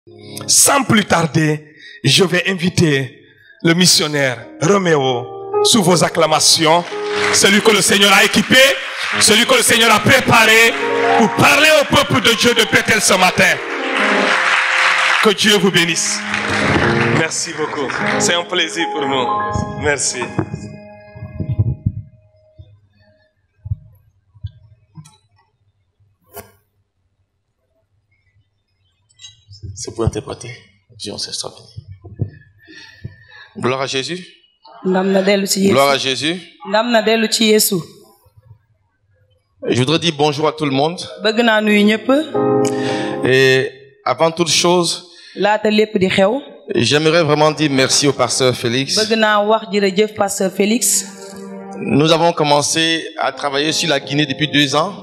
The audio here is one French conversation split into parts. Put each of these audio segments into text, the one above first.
Sans plus tarder, je vais inviter le missionnaire Roméo sous vos acclamations, celui que le Seigneur a équipé, celui que le Seigneur a préparé pour parler au peuple de Dieu de Bethel ce matin. Que Dieu vous bénisse. Merci beaucoup. C'est un plaisir pour nous. Merci. C'est pour interpréter. Dieu, on s'est stoppé. Gloire à Jésus. Gloire à Jésus. Je voudrais dire bonjour à tout le monde. Et avant toute chose, j'aimerais vraiment dire merci au pasteur Félix. Nous avons commencé à travailler sur la Guinée depuis 2 ans.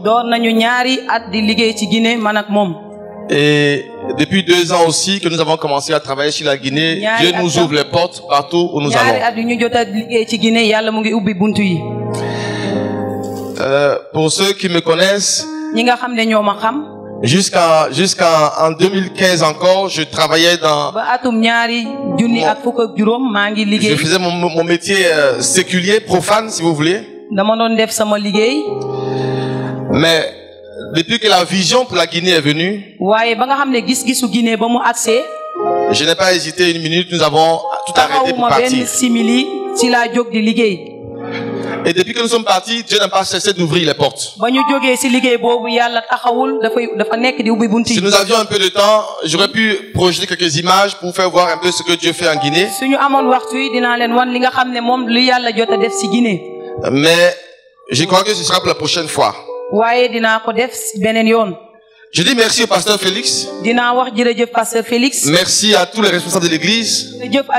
Et depuis 2 ans aussi que nous avons commencé à travailler sur la Guinée, Dieu nous ouvre les portes partout où nous allons. Pour ceux qui me connaissent, jusqu'en 2015 encore, je travaillais dans... Je faisais mon métier séculier, profane si vous voulez. Mais depuis que la vision pour la Guinée est venue, je n'ai pas hésité une minute, nous avons tout arrêté pour partir. Et depuis que nous sommes partis, Dieu n'a pas cessé d'ouvrir les portes. Si nous avions un peu de temps, j'aurais pu projeter quelques images pour faire voir un peu ce que Dieu fait en Guinée. Mais je crois que ce sera pour la prochaine fois. Je dis merci au pasteur Félix. Merci à tous les responsables de l'église.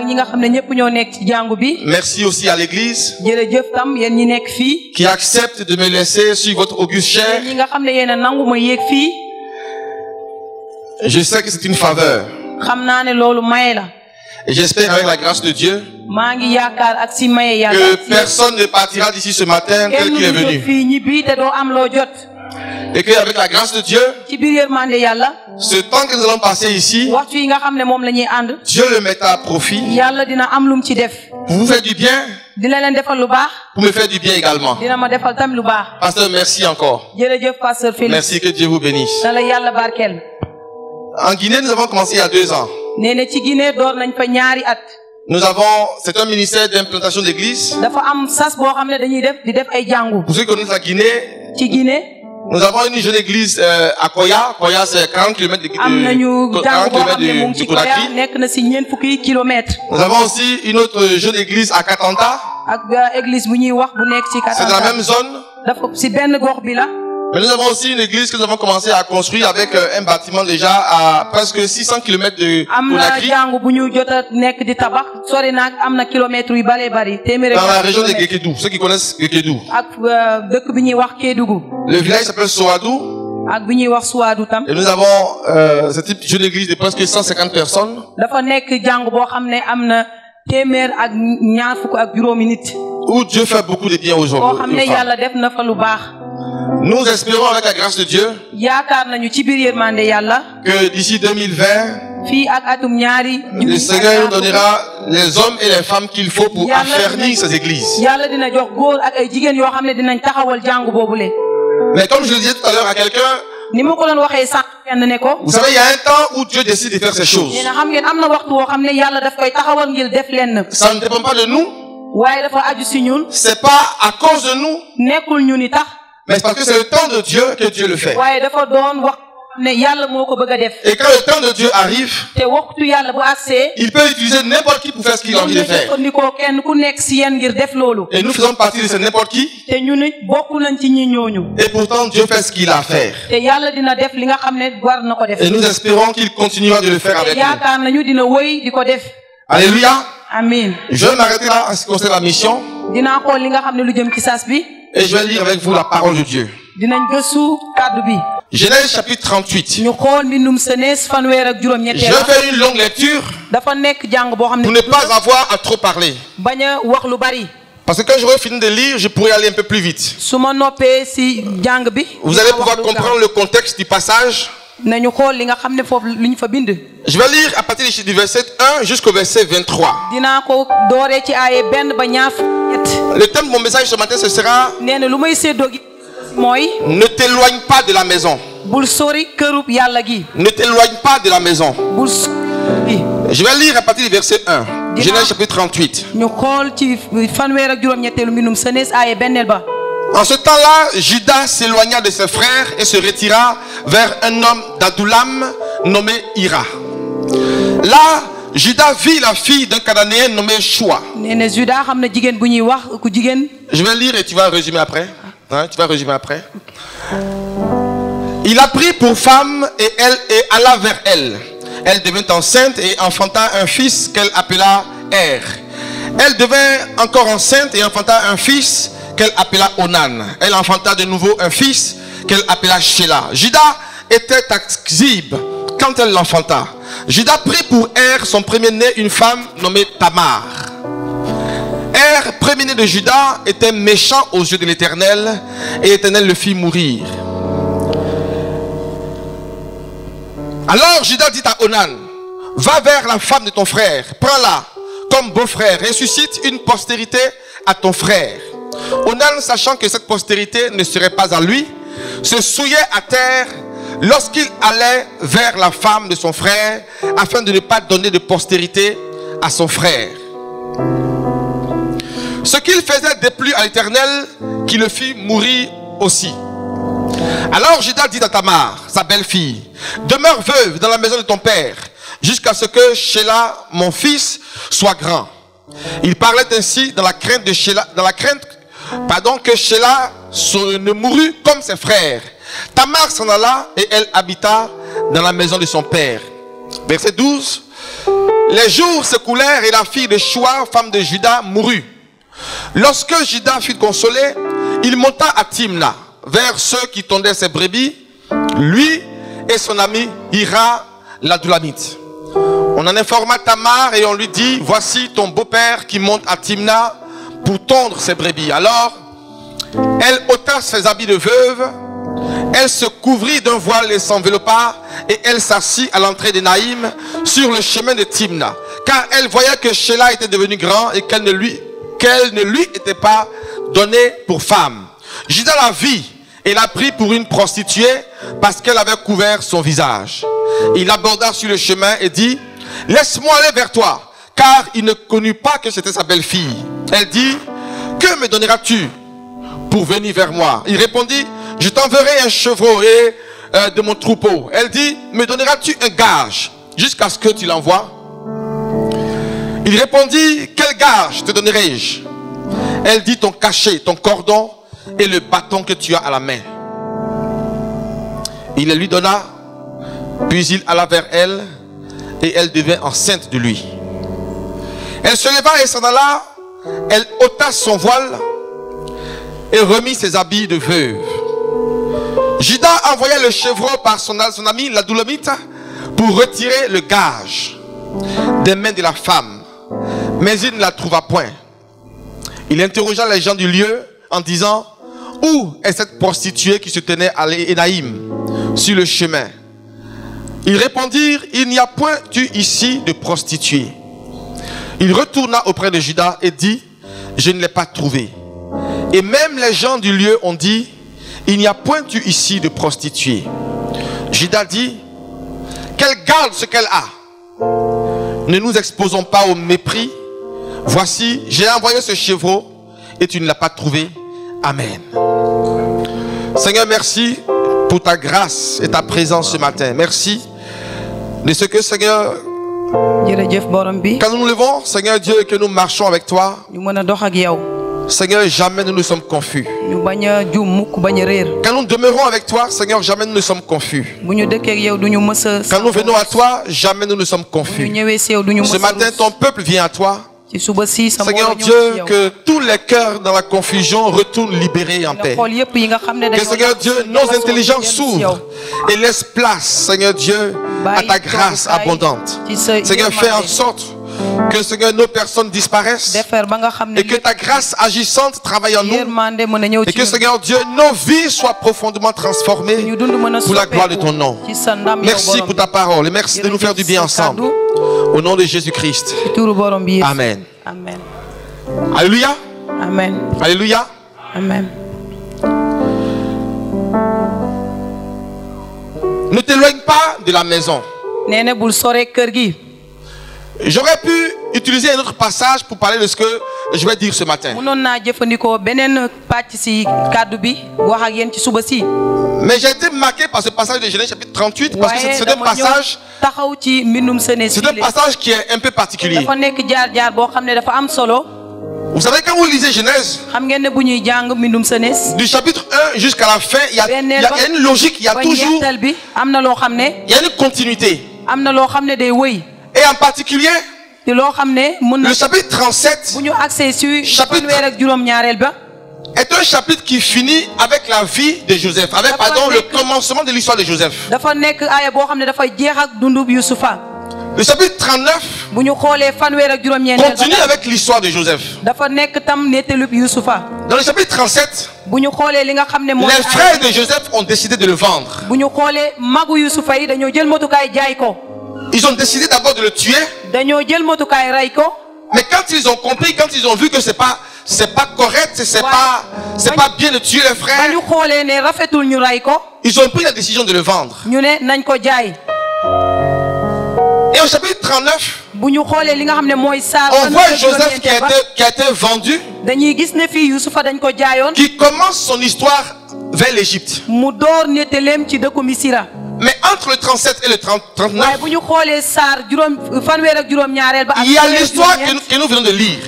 Merci aussi à l'église qui accepte de me laisser sur votre auguste chair. Je sais que c'est une faveur. Et j'espère avec la grâce de Dieu que personne ne partira d'ici ce matin tel qu'il est venu. Et qu'avec la grâce de Dieu, ce temps que nous allons passer ici, Dieu le mettra à profit pour vous faire du bien, pour me faire du bien également. Pasteur, merci encore. Merci, que Dieu vous bénisse. En Guinée, nous avons commencé il y a 2 ans. Nous avons, c'est un ministère d'implantation d'église. Pour ceux qui connaissent la Guinée, nous avons une jeune église à Koya. Koya, c'est 40 km de Conakry. Nous avons aussi une autre jeune église à Katanta. C'est dans la même zone. Mais nous avons aussi une église que nous avons commencé à construire avec un bâtiment déjà à presque 600 km de Conakry. Dans la région de Gekedou. Ceux qui connaissent Gekedou. Le village s'appelle Soadou. Et nous avons cette jeune église de presque 150 personnes. Où Dieu fait beaucoup de bien aujourd'hui. Nous espérons avec la grâce de Dieu que d'ici 2020, le Seigneur nous donnera les hommes et les femmes qu'il faut pour affermir ces églises. Mais comme je le disais tout à l'heure à quelqu'un, vous savez, il y a un temps où Dieu décide de faire ces choses. Ça ne dépend pas de nous. C'est pas à cause de nous. Mais c'est parce que c'est le temps de Dieu que Dieu le fait. Et quand le temps de Dieu arrive, il peut utiliser n'importe qui pour faire ce qu'il a envie de faire. Et nous faisons partie de ce n'importe qui. Et pourtant Dieu fait ce qu'il a à faire. Et nous espérons qu'il continuera de le faire avec nous. Alléluia. Amen. Je vais m'arrêter là en ce qui concerne la mission. Et je vais lire avec vous la parole de Dieu. Genèse chapitre 38. Je vais faire une longue lecture pour ne pas avoir à trop parler. Parce que quand j'aurai fini de lire, je pourrai aller un peu plus vite. Vous allez pouvoir comprendre le contexte du passage. Je vais lire à partir du verset 1 jusqu'au verset 23. Le thème de mon message ce matin, ce sera: ne t'éloigne pas de la maison. Ne t'éloigne pas de la maison. Je vais lire à partir du verset 1. Genèse chapitre 38. En ce temps-là, Judas s'éloigna de ses frères et se retira vers un homme d'Adullam nommé Ira. Là, Judas vit la fille d'un Cananéen nommé Shua. Je vais lire et tu vas résumer après. Tu vas résumer après. Il la prit pour femme et alla vers elle. Elle devint enceinte et enfanta un fils qu'elle appela Er. Elle devint encore enceinte et enfanta un fils qu'elle appela Onan. Elle enfanta de nouveau un fils qu'elle appela Shelah. Judas était à Xib quand elle l'enfanta. Judas prit pour Er, son premier-né, une femme nommée Tamar. Er, premier-né de Judas, était méchant aux yeux de l'Éternel, et l'Éternel le fit mourir. Alors Judas dit à Onan: va vers la femme de ton frère, prends-la comme beau-frère, ressuscite une postérité à ton frère. Onan, sachant que cette postérité ne serait pas à lui, se souillait à terre lorsqu'il allait vers la femme de son frère, afin de ne pas donner de postérité à son frère. Ce qu'il faisait déplut à l'Éternel, qui le fit mourir aussi. Alors Judas dit à Tamar, sa belle-fille: demeure veuve dans la maison de ton père, jusqu'à ce que Shelah, mon fils, soit grand. Il parlait ainsi dans la crainte de Shelah, que Shelah ne mourût comme ses frères. Tamar s'en alla et elle habita dans la maison de son père. Verset 12. Les jours s'écoulèrent et la fille de Shua, femme de Judas, mourut. Lorsque Judas fut consolé, il monta à Timna, vers ceux qui tondaient ses brebis, lui et son ami Ira l'Adulamite. On en informa Tamar et on lui dit: voici ton beau-père qui monte à Timna pour tondre ses brebis. Alors elle ôta ses habits de veuve, elle se couvrit d'un voile et s'enveloppa, et elle s'assit à l'entrée de Naïm sur le chemin de Timna, car elle voyait que Shelah était devenu grand et qu'elle ne lui était pas donnée pour femme. Judas la vit et la prit pour une prostituée parce qu'elle avait couvert son visage. Il l'aborda sur le chemin et dit: laisse-moi aller vers toi, car il ne connut pas que c'était sa belle-fille. Elle dit: que me donneras-tu pour venir vers moi? Il répondit: je t'enverrai un chevreau de mon troupeau. Elle dit: me donneras-tu un gage jusqu'à ce que tu l'envoies? Il répondit: quel gage te donnerai-je? Elle dit: ton cachet, ton cordon et le bâton que tu as à la main. Il le lui donna, puis il alla vers elle et elle devint enceinte de lui. Elle se leva et s'en alla, elle ôta son voile et remit ses habits de veuve. Judas envoya le chevreau par son ami l'Adulamite pour retirer le gage des mains de la femme, mais il ne la trouva point. Il interrogea les gens du lieu en disant: où est cette prostituée qui se tenait à Énaïm sur le chemin? Ils répondirent: il n'y a point eu ici de prostituée. Il retourna auprès de Judas et dit: je ne l'ai pas trouvée. Et même les gens du lieu ont dit: il n'y a point eu ici de prostituée. Judas dit: qu'elle garde ce qu'elle a. Ne nous exposons pas au mépris. Voici, j'ai envoyé ce chevreau et tu ne l'as pas trouvé. Amen. Seigneur, merci pour ta grâce et ta présence ce matin. Merci de ce que, Seigneur, quand nous nous levons, Seigneur Dieu, et que nous marchons avec toi, Seigneur, jamais nous ne sommes confus. Quand nous demeurons avec toi, Seigneur, jamais nous ne sommes confus. Quand nous venons à toi, jamais nous ne sommes confus. Ce matin, ton peuple vient à toi. Seigneur Dieu, que tous les cœurs dans la confusion retournent libérés en paix. Que Seigneur Dieu, nos intelligences s'ouvrent et laisse place, Seigneur Dieu, à ta grâce abondante. Seigneur, fais en sorte Que Seigneur, nos personnes disparaissent. Et que ta grâce agissante travaille en nous. Et que Seigneur Dieu, nos vies soient profondément transformées pour la gloire de ton nom. Merci pour ta parole et merci de nous faire du bien ensemble. Au nom de Jésus-Christ. Amen. Amen. Alléluia. Amen. Alléluia. Amen. Ne t'éloigne pas de la maison. J'aurais pu utiliser un autre passage pour parler de ce que je vais dire ce matin. Mais j'ai été marqué par ce passage de Genèse chapitre 38 parce que c'est un passage qui est un peu particulier. Vous savez, quand vous lisez Genèse, du chapitre 1 jusqu'à la fin, il y a une logique, il y a toujours une continuité. Et en particulier, le chapitre 37 est un chapitre qui finit avec la vie de Joseph, avec le commencement de l'histoire de Joseph. Le chapitre 39 continue avec l'histoire de Joseph. Dans le chapitre 37, les frères de Joseph ont décidé de le vendre. Ils ont décidé d'abord de le tuer. Mais quand ils ont compris, quand ils ont vu que c'est pas correct, c'est pas bien de tuer les frères, ils ont pris la décision de le vendre. Et au chapitre 39, on voit Joseph qui a été vendu, qui commence son histoire vers l'Égypte. Mais entre le 37 et le 39, il y a l'histoire que nous venons de lire,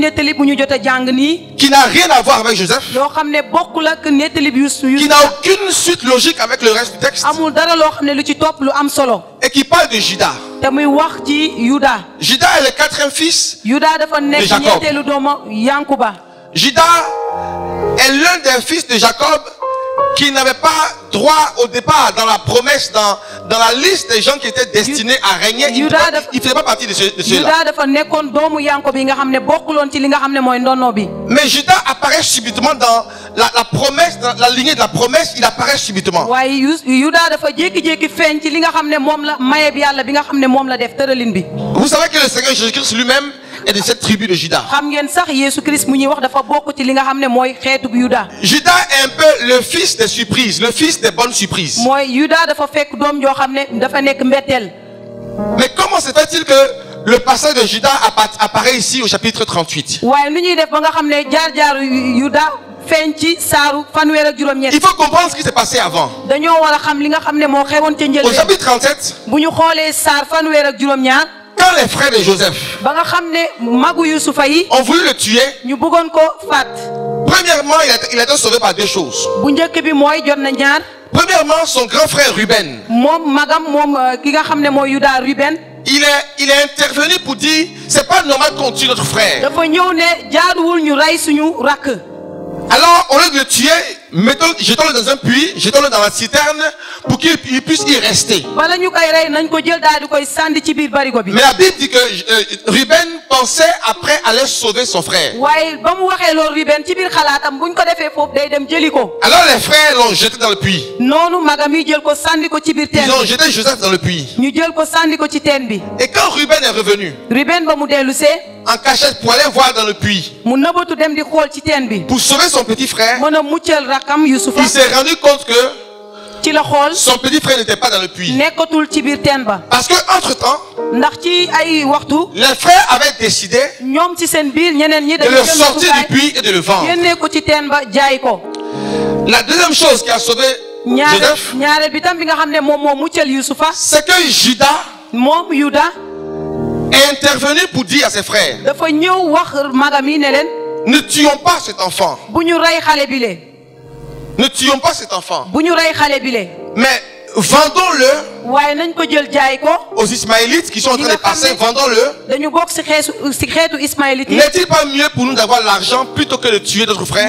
qui n'a rien à voir avec Joseph, qui n'a aucune suite logique avec le reste du texte, et qui parle de Juda. Juda est le quatrième fils de Jacob. Juda est l'un des fils de Jacob qui n'avait pas droit au départ dans la promesse, dans la liste des gens qui étaient destinés à régner. Il ne faisait pas partie de ceux-là. Mais Juda apparaît subitement dans la promesse, dans la lignée de la promesse, il apparaît subitement. Vous savez que le Seigneur Jésus-Christ lui-même est de cette tribu de Juda. Juda est un peu le fils des surprises, le fils des bonnes surprises. Mais comment se fait-il que le passage de Juda apparaît ici au chapitre 38? Il faut comprendre ce qui s'est passé avant. Au chapitre 37, quand les frères de Joseph ont voulu le tuer, premièrement, il a été sauvé par deux choses. Premièrement, son grand frère Ruben, il est intervenu pour dire, c'est pas normal qu'on tue notre frère. Alors, au lieu de le tuer, jetons-le dans un puits, jetons-le dans la citerne pour qu'il puisse y rester. Mais la Bible dit que Ruben pensait après aller sauver son frère. Alors les frères l'ont jeté dans le puits. Ils ont jeté Joseph dans le puits. Et quand Ruben est revenu en cachette pour aller voir dans le puits, pour sauver son petit frère, il s'est rendu compte que son petit frère n'était pas dans le puits. Parce que entre temps, les frères avaient décidé de le sortir du puits et de le vendre. La deuxième chose qui a sauvé Joseph, c'est que Juda est intervenu pour dire à ses frères, ne tuons pas cet enfant. Ne tuons pas cet enfant. Mais vendons-le aux Ismaélites qui sont en train de passer. Vendons-le. N'est-il pas mieux pour nous d'avoir l'argent plutôt que de tuer notre frère?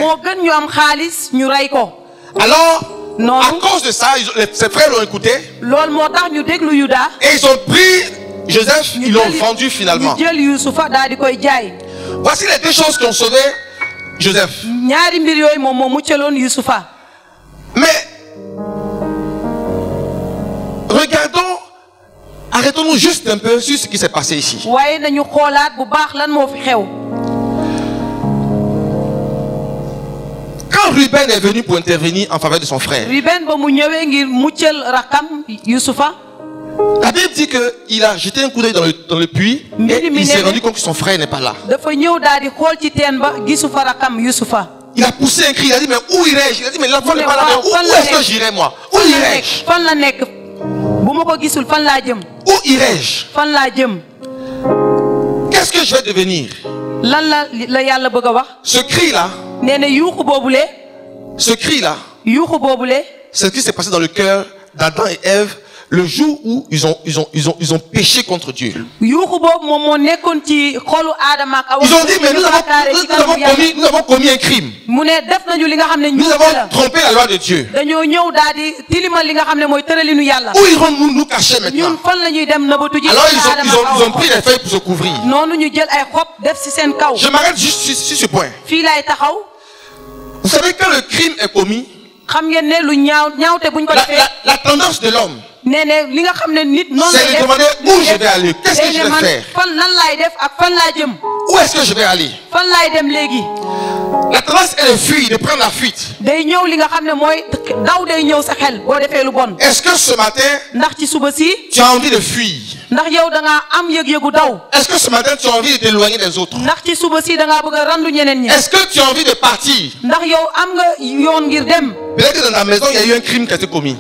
Alors, à cause de ça, ses frères l'ont écouté. Et ils ont pris Joseph, ils l'ont vendu finalement. Voici les deux choses qui ont sauvé Joseph. Mais regardons, arrêtons-nous juste un peu sur ce qui s'est passé ici. Quand Ruben est venu pour intervenir en faveur de son frère, la Bible dit qu'il a jeté un coup d'œil dans le puits et il s'est rendu compte que son frère n'est pas là. Il a poussé un cri, il a dit mais où irai-je? Il a dit mais l'enfant n'est pas là, où est-ce que j'irai moi? Où irai-je? Où irai-je? Qu'est-ce que je vais devenir? Ce cri-là, c'est ce qui s'est passé dans le cœur d'Adam et Ève le jour où ils ont péché contre Dieu. Ils ont dit mais nous avons commis un crime. Nous avons trompé la loi de Dieu. Où irons-nous nous cacher maintenant? Alors ils ont pris des feuilles pour se couvrir. Je m'arrête juste sur ce point. Vous savez, quand le crime est commis, la tendance de l'homme, c'est de demander où je vais aller, qu'est-ce que je vais faire, où est-ce que je vais aller. La tendance est de fuir, de prendre la fuite. Est-ce que ce matin tu as envie de fuir? Est-ce que ce matin tu as envie de t'éloigner des autres? Est-ce que tu as envie de partir? Peut-être que dans ta maison il y a eu un crime qui a été commis.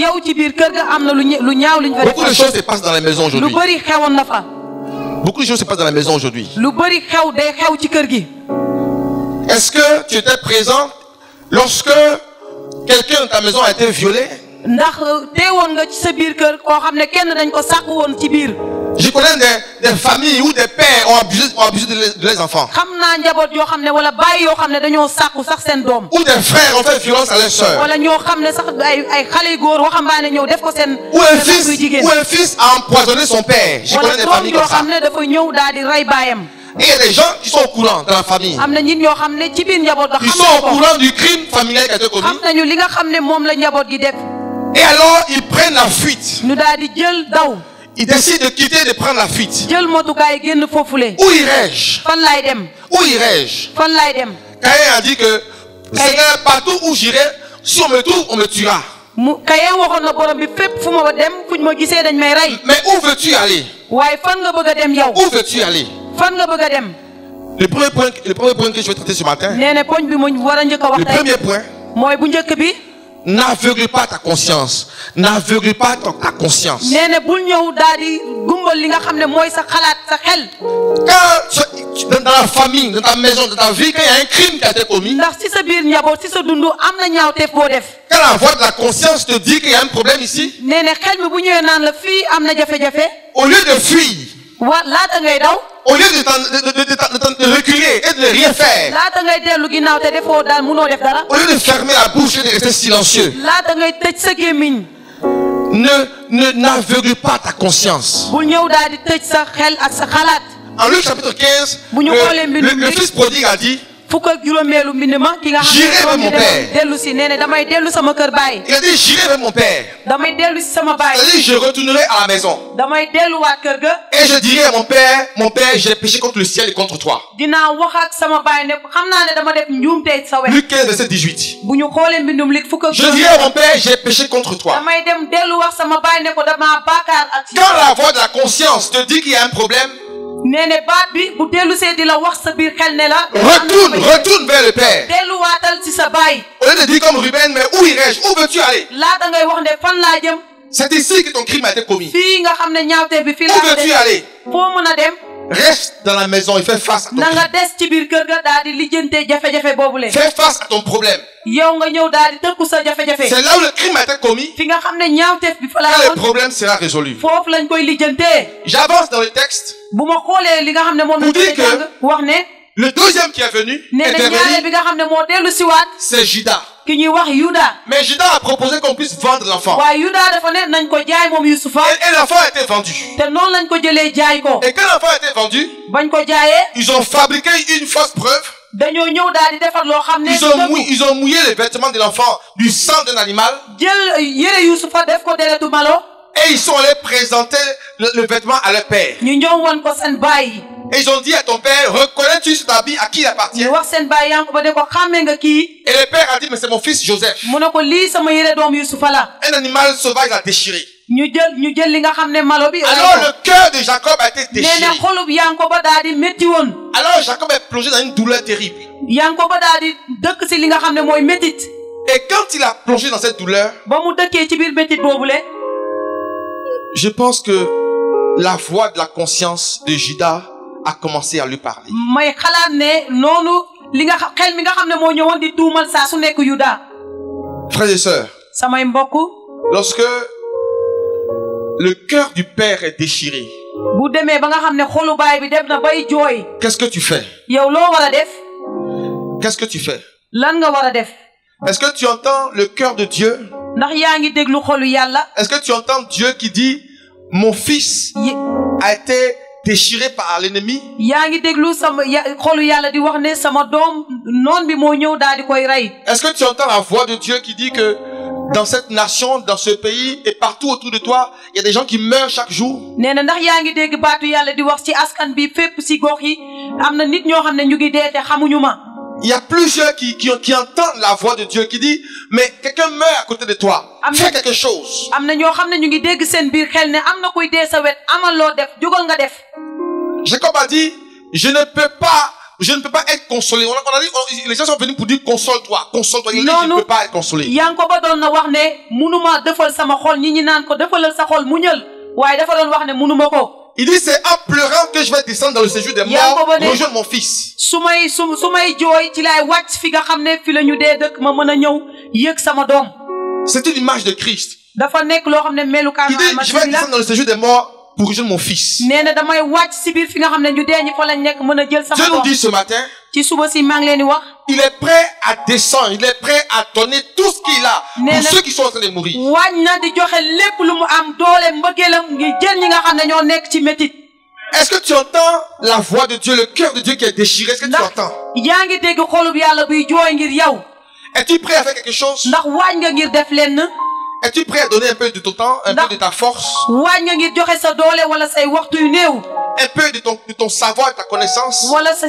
Beaucoup de choses se passent dans la maison aujourd'hui. Beaucoup de choses se passent dans la maison aujourd'hui. Est-ce que tu étais présent lorsque quelqu'un dans ta maison a été violé? Je connais des familles où des pères ont abusé de leurs enfants. Où des frères ont fait violence à leurs sœurs. Où un fils a empoisonné son père. Je connais des familles comme ça. Et il y a des gens qui sont au courant dans la famille. Ils sont au courant du crime familial qui a été commis. Et alors ils prennent la fuite. Ils décident de quitter, de prendre la fuite. Où irai-je? Où irai-je? Caïn a dit que Seigneur, partout où j'irai, si on me trouve, on me tuera. Mais où veux-tu aller? Où veux-tu aller? Le premier point que je vais traiter ce matin, le premier point, n'aveugle pas ta conscience. N'aveugle pas ta conscience. Quand dans la famille, dans ta maison, dans ta vie, quand il y a un crime qui a été commis, quand la voix de la conscience te dit qu'il y a un problème ici, au lieu de fuir, au lieu de reculer et de ne rien faire, au lieu de fermer la bouche et de rester silencieux, n'aveugle pas ta conscience. En Luc chapitre 15, le fils prodigue a dit, j'irai vers mon père. Il a dit j'irai vers mon père. Il a dit je retournerai à la maison. Et je dirai à mon père, j'ai péché contre le ciel et contre toi. Luc 15 verset 18. Je dirai à mon père, j'ai péché contre toi. Quand la voix de la conscience te dit qu'il y a un problème, retourne vers le père. Au lieu de dire comme Ruben, mais où irai-je? Où veux-tu aller? C'est ici que ton crime a été commis. Où veux-tu aller? Reste dans la maison et fais face à ton crime. Fais face à ton problème. C'est là où le crime a été commis. Quand le problème sera résolu. J'avance dans le texte pour dire que le deuxième qui est venu, c'est Judas. Mais Judas a proposé qu'on puisse vendre l'enfant. Et l'enfant a été vendu. Et quand l'enfant a été vendu, ils ont fabriqué une fausse preuve. Ils ont mouillé les vêtements de l'enfant du sang d'un animal. Et ils sont allés présenter le vêtement à leur père. Et ils ont dit à ton père, reconnais-tu cet habit à qui il appartient? Et le père a dit, mais c'est mon fils Joseph. Un animal sauvage l'a déchiré. Alors le cœur de Jacob a été déchiré. Alors Jacob est plongé dans une douleur terrible. Et quand il a plongé dans cette douleur, je pense que la voix de la conscience de Judas a commencé à lui parler. Frères et sœurs, lorsque le cœur du père est déchiré, qu'est-ce que tu fais? Qu'est-ce que tu fais? Est-ce que tu entends le cœur de Dieu? Est-ce que tu entends Dieu qui dit, mon fils a été déchiré par l'ennemi? Est-ce que tu entends la voix de Dieu qui dit que dans cette nation, dans ce pays et partout autour de toi, il y a des gens qui meurent chaque jour? Il y a plusieurs qui entendent la voix de Dieu qui dit, mais quelqu'un meurt à côté de toi. Fais quelque chose. Jacob a dit, je ne peux pas être consolé. On a dit, les gens sont venus pour dire, console-toi. Il dit, je ne peux pas être consolé. Il dit, c'est en pleurant que je vais descendre dans le séjour des morts, rejoindre mon fils. C'est une image de Christ. Il dit, je vais descendre dans le séjour des morts pour rejoindre mon fils. Dieu nous dit ce matin, il est prêt à descendre, il est prêt à donner tout ce qu'il a pour ceux qui sont en train de mourir. Est-ce que tu entends la voix de Dieu, le cœur de Dieu qui est déchiré? Est-ce que tu entends? Es-tu prêt à faire quelque chose? Es-tu prêt à donner un peu de ton temps, un peu de ta force, un peu de ton savoir et ta connaissance?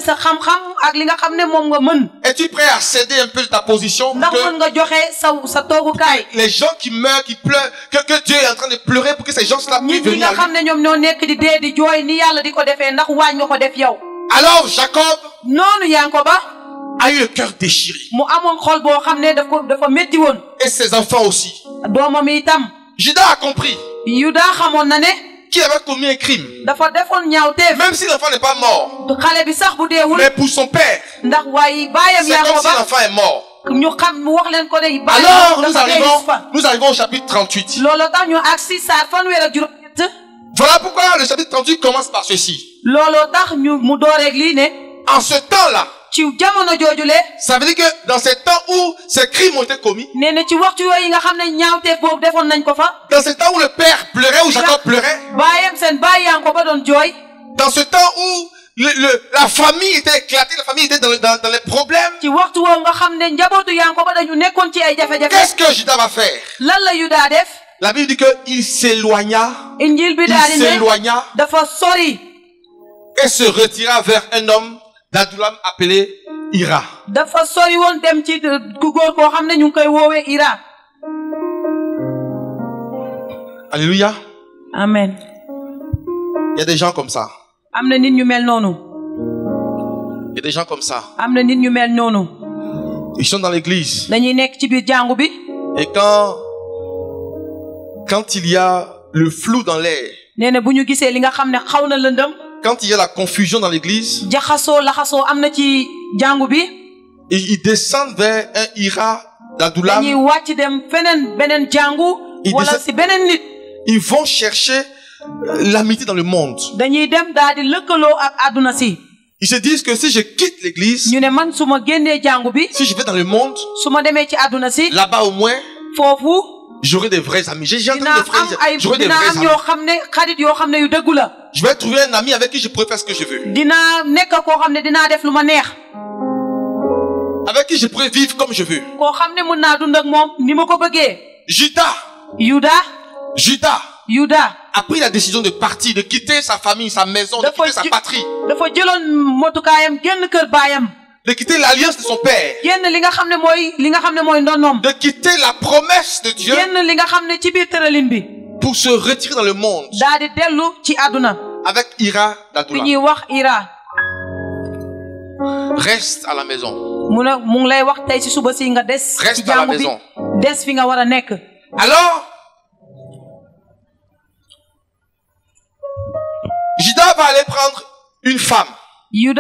Es-tu prêt à céder un peu de ta position pour que les gens qui meurent, qui pleurent, que Dieu est en train de pleurer pour que ces gens-là puissent venir à lui? Alors Jacob a eu le cœur déchiré. Et ses enfants aussi. Judas a compris qu'il avait commis un crime. Même si l'enfant n'est pas mort, mais pour son père, c'est comme si l'enfant est mort. Alors nous arrivons au chapitre 38. Voilà pourquoi le chapitre 38 commence par ceci. En ce temps-là, ça veut dire que dans ces temps où ces crimes ont été commis, dans ce temps où le père pleurait, où Jacob pleurait, dans ce temps où la famille était éclatée, la famille était dans les problèmes, qu'est-ce que Judas va faire? La Bible dit qu'il s'éloigna, et se retira vers un homme d'Adullam appelé Ira. Alléluia. Amen. Il y a des gens comme ça. Il y a des gens comme ça. Ils sont dans l'église. Et quand il y a le flou dans l'air, quand il y a la confusion dans l'église, ils descendent vers un Ira d'Adullam. Ils vont chercher l'amitié dans le monde. Ils se disent que si je quitte l'église, si je vais dans le monde, là-bas au moins, j'aurai des vrais amis. J'aurai des vrais amis. Je vais trouver un ami avec qui je pourrai faire ce que je veux. Avec qui je pourrais vivre comme je veux. Judas a pris la décision de partir, de quitter sa famille, sa maison, de quitter sa patrie. De quitter l'alliance de son père. De quitter la promesse de Dieu. Pour se retirer dans le monde. Avec Ira d'Adoula. Reste à la maison. Reste à la maison. Alors, Judas va aller prendre une femme. Je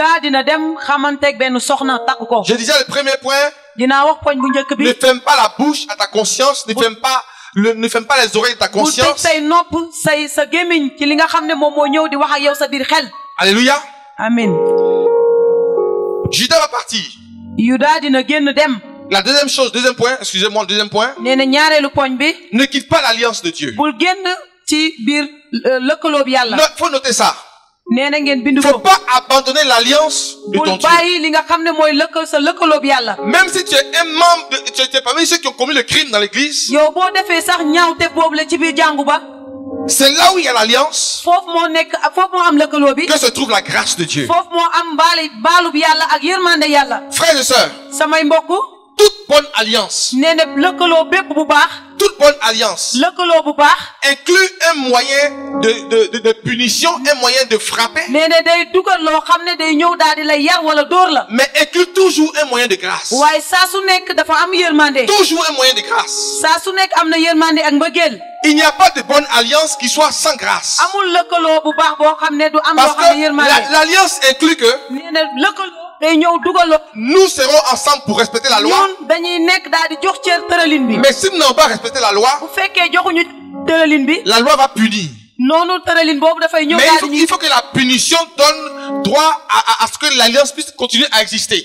disais le premier point. Ne ferme pas la bouche à ta conscience. Ne ferme pas les oreilles de ta conscience. Alléluia. Amen. Judas va partir. La deuxième point, excusez-moi, le deuxième point. Ne quitte pas l'alliance de Dieu. Faut noter ça. Il ne faut pas abandonner l'alliance de ton Dieu. Même si tu es un membre, tu es parmi ceux qui ont commis le crime dans l'église. C'est là où il y a l'alliance que se trouve la grâce de Dieu. Frères et sœurs, toute bonne alliance, toute bonne alliance inclut un moyen de punition, un moyen de frapper, mais inclut toujours un moyen de grâce. Toujours un moyen de grâce. Il n'y a pas de bonne alliance qui soit sans grâce. Parce que l'alliance inclut que nous serons ensemble pour respecter la loi. Mais si nous n'avons pas respecté la loi, la loi va punir. Mais il faut que la punition donne droit à ce que l'alliance puisse continuer à exister.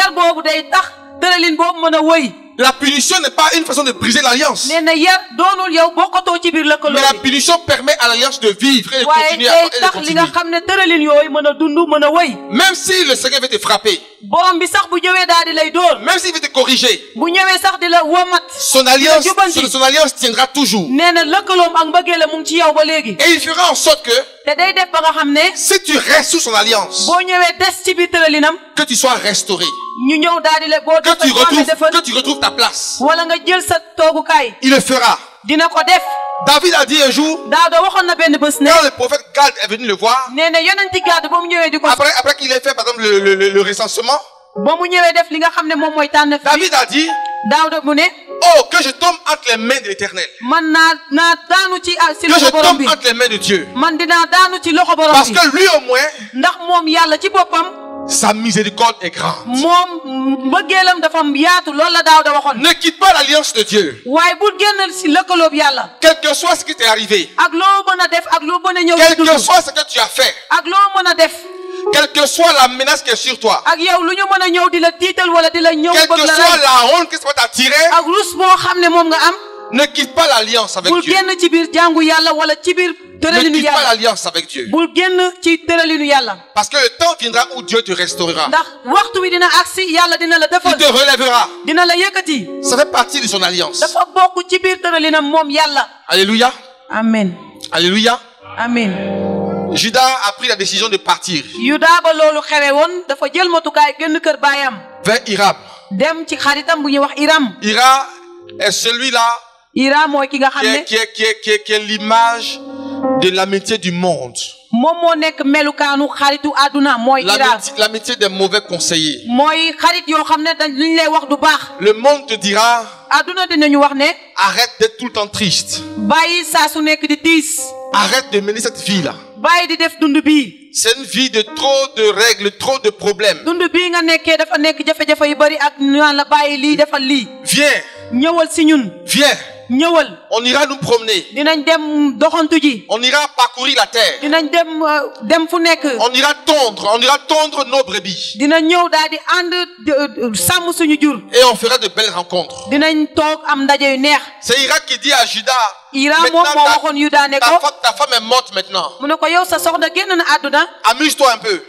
La punition n'est pas une façon de briser l'alliance. Mais la punition permet à l'alliance de vivre et de continuer. Même si le Seigneur veut te frapper, même s'il veut te corriger, son alliance tiendra toujours. Et il fera en sorte que si tu restes sous son alliance, que tu sois restauré, que tu retrouves ta place. Il le fera. David a dit un jour, quand le prophète Gad est venu le voir, après qu'il ait fait par exemple le recensement, David a dit, oh, que je tombe entre les mains de l'Éternel. Que je tombe entre les mains de Dieu. Parce que lui au moins, sa miséricorde est grande. Ne quitte pas l'alliance de Dieu. Quel que soit ce qui t'est arrivé, quel que soit ce que tu as fait, quelle que soit la menace qui est sur toi, quelle que soit la honte qui se peut t'attirer, ne quitte pas l'alliance avec Dieu. Ne quitte pas l'alliance avec Dieu. Parce que le temps viendra où Dieu te restaurera. Il te relèvera. Ça fait partie de son alliance. Alléluia. Amen. Alléluia. Amen. Judas a pris la décision de partir vers Hiram. Hiram est celui-là qui est l'image de l'amitié du monde. L'amitié des mauvais conseillers. Le monde te dira, arrête d'être tout le temps triste. Arrête de mener cette vie-là. C'est une vie de trop de règles, trop de problèmes. Viens. Viens. On ira nous promener. On ira parcourir la terre. On ira tondre nos brebis. Et on fera de belles rencontres. C'est Ira qui dit à Judas, ta femme est morte maintenant. Amuse-toi un peu.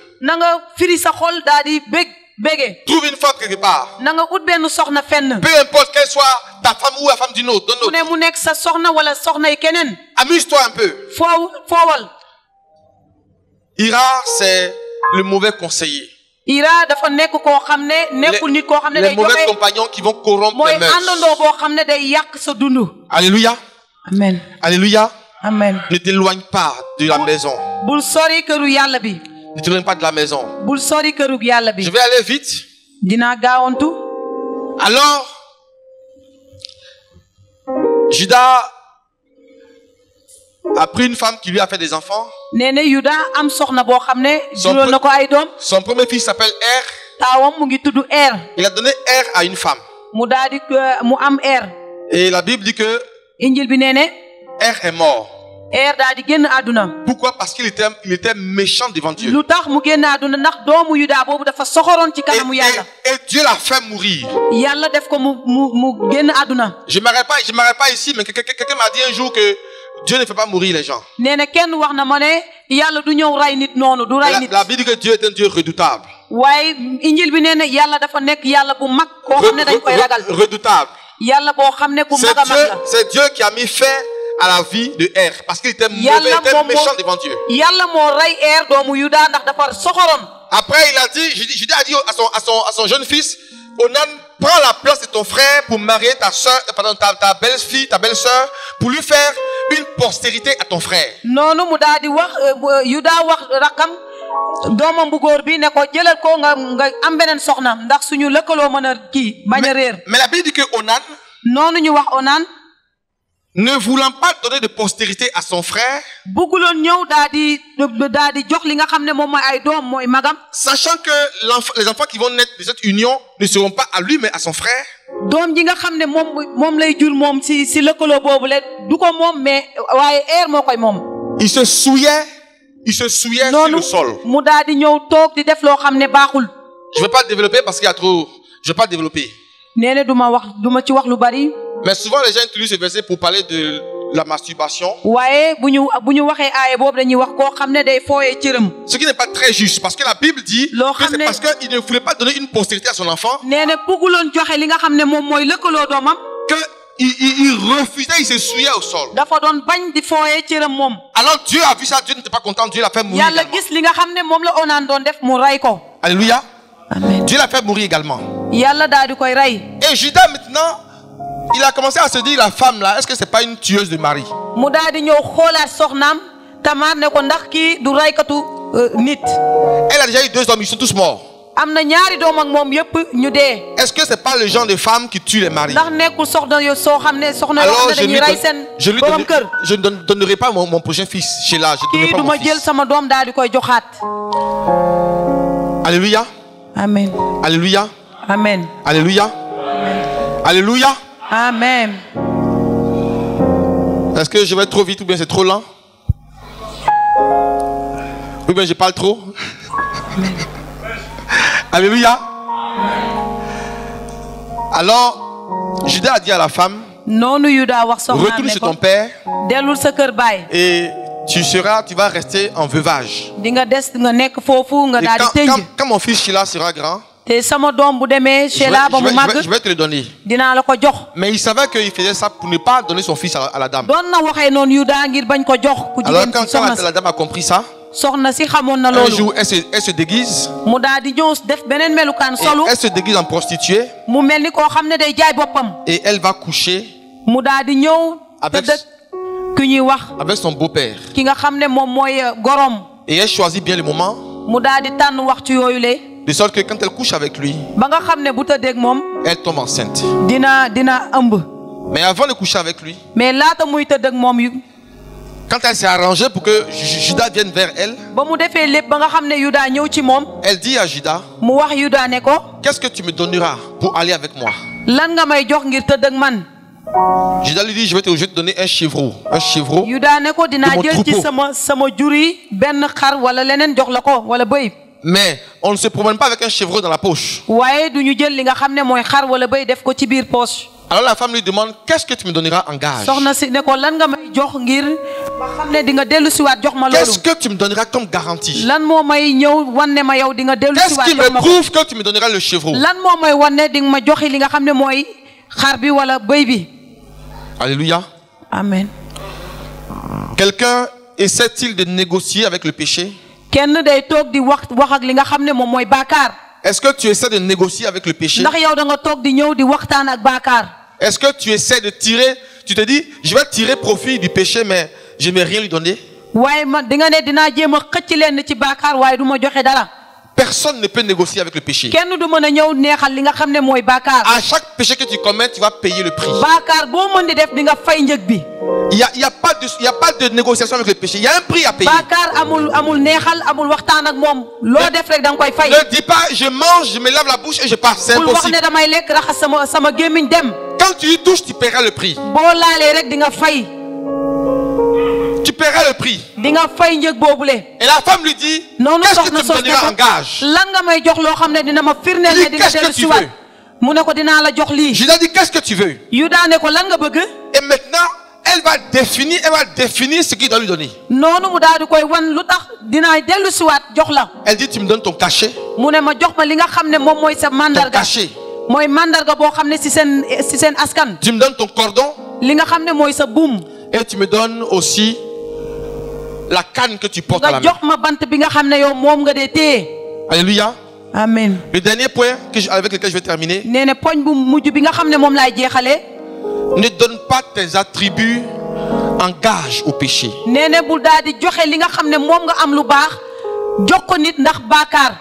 Trouve une femme quelque part. Peu importe qu'elle soit ta femme ou la femme d'une autre. Amuse-toi un peu. Ira, c'est le mauvais conseiller. Les mauvais compagnons qui vont corrompre les mœurs. Alléluia. Amen. Alléluia. Amen. Ne t'éloigne pas de la maison. Ne t'éloigne pas de la maison. Je vais aller vite. Alors, Judas a pris une femme qui lui a fait des enfants. Son premier fils s'appelle Er. Il a donné Er à une femme. Et la Bible dit que Er est mort. Pourquoi? Parce qu'il était méchant devant Dieu. Et Dieu l'a fait mourir. Je ne m'arrête pas ici, mais quelqu'un m'a dit un jour que Dieu ne fait pas mourir les gens. La Bible dit que Dieu est un Dieu redoutable. Redoutable. C'est Dieu qui a mis fin à la vie de Er parce qu'il était mauvais, il était méchant devant Dieu. Après il a dit, Judas a dit à son jeune fils, Onan, prends la place de ton frère pour marier ta soeur, ta belle-fille, ta belle-sœur, pour lui faire une postérité à ton frère. Mais la Bible dit que Onan, ne voulant pas donner de postérité à son frère, sachant que les enfants qui vont naître de cette union ne seront pas à lui mais à son frère, il se souillait sur le sol. Je ne vais pas développer parce qu'il y a trop. Je ne vais pas développer. Mais souvent les gens utilisent ce verset pour parler de la masturbation. Ce qui n'est pas très juste parce que la Bible dit que c'est parce qu'il ne voulait pas donner une postérité à son enfant qu'il refusait, il se souillait au sol. Alors Dieu a vu ça, Dieu n'était pas content, Dieu l'a fait mourir également. Alléluia. Amen. Dieu l'a fait mourir également. Et Judas maintenant, il a commencé à se dire, la femme là, est-ce que c'est pas une tueuse de mari? Elle a déjà eu 2 hommes, ils sont tous morts. Est-ce que c'est pas le genre de femme qui tue les maris? Alors je ne donnerai pas mon prochain fils chez là. Je ne donnerai pas mon fils. Alléluia. Amen. Alléluia. Amen. Alléluia. Alléluia. Amen. Est-ce que je vais trop vite ou bien c'est trop lent? Ou bien je parle trop? Amen. Alléluia. Alors, Judas a dit à la femme, retourne chez ton père et tu vas rester en veuvage. Et quand mon fils Sheila sera grand, je vais te le donner. Mais il savait qu'il faisait ça pour ne pas donner son fils à la dame. Alors quand la dame a compris ça, un jour elle se déguise. Elle se déguise en prostituée. Et elle va coucher avec son beau-père. Et elle choisit bien le moment, de sorte que quand elle couche avec lui, elle tombe enceinte. Mais avant de coucher avec lui, quand elle s'est arrangée pour que Judas vienne vers elle, elle dit à Judas, qu'est-ce que tu me donneras pour aller avec moi? Judas lui dit, je vais te donner un chevreau. Un chevreau. Yuda ne ko dinaa jël ci sama juri benn xar wala leneen jox la ko wala bëy. Mais on ne se promène pas avec un chevreau dans la poche. waaye du ñu jël li nga xam ne mooy xar wala bëy def ko ci biir poche. Alors la femme lui demande, qu'est-ce que tu me donneras en gage? soxna si ne ko lan nga may jox ngir ma xam ne di nga dellu siwaat jox ma loolu. Qu'est-ce que tu me donneras comme garantie? lan moo may ñëw wan ne ma yow di nga dellu siwaat jox ma. Qu'est-ce qui me prouve que tu me donneras le chevreau? lan moo may wan ne di nga ma joxi li nga xam ne mooy xar bi wala bëy bi. Alléluia. Amen. Quelqu'un essaie-t-il de négocier avec le péché? kenn day toog di wax ak li nga xam ne moom mooy bàkkaar. Est-ce que tu essaies de négocier avec le péché? ndax yow da nga toog di ñëw di waxtaan ak bàkkaar. Est-ce que tu essaies de tirer, tu te dis, je vais tirer profit du péché, mais je ne vais rien lui donner? waaye man di nga ne dinaa jéem a xëcc leen ci bàkkaar waaye du ma joxe dara. Personne ne peut négocier avec le péché. kenn du mën a ñëw neexal li nga xam ne mooy bàkkaar. À chaque péché que tu commets, tu vas payer le prix. bàkkaar boo mën di def di nga fay njëg bi. Il y a pas de négociation avec le péché. Il y a un prix à payer. bàkkaar amul neexal amul waxtaan ak moom. loo def rek da nga koy fay. Ne dis pas je mange, je me lave la bouche et je pars. C'est impossible. bul wax ne damay lekk raxas sama gémmiñ dem. Quand tu y touches, tu paieras le prix. boo laalee rek di nga fay. Tu paieras le prix. di nga fay njëg boobule. Et la femme lui dit, qu'est-ce que tu me donneras en gage? lan nga may jox loo xam ne dina ma firndeel ne di nga dellu si waat. mu ne ko dinaa la jox lii. Judas dit, qu'est-ce que tu veux? Yuda ne ko lan nga bëgg. Et maintenant, elle va définir ce qu'il doit lui donner. noonu mu daal di koy wan lu tax dinaa dellu si waat jox la. Elle dit, tu me donnes ton cachet. mu ne ma jox ma li nga xam ne moom mooy sa mandarga. Ton cachet. mooy mandarga boo xam ne si seen askan. Tu me donnes ton cordon. li nga xam ne mooy sa buum. Et tu me donnes aussi la canne que tu portes à la main. nga jox ma bant bi nga xam ne yow moom nga dee téye. Alléluia. Amen. Le dernier point avec lequel je vais terminer. nee na poñ bu mujj bi nga xam ne moom laay jeexalee. Ne donne pas tes attributs en gage au péché. nee na bul daal di joxe li nga xam ne moom nga am lu baax jox ko nit ndax bàkkaar.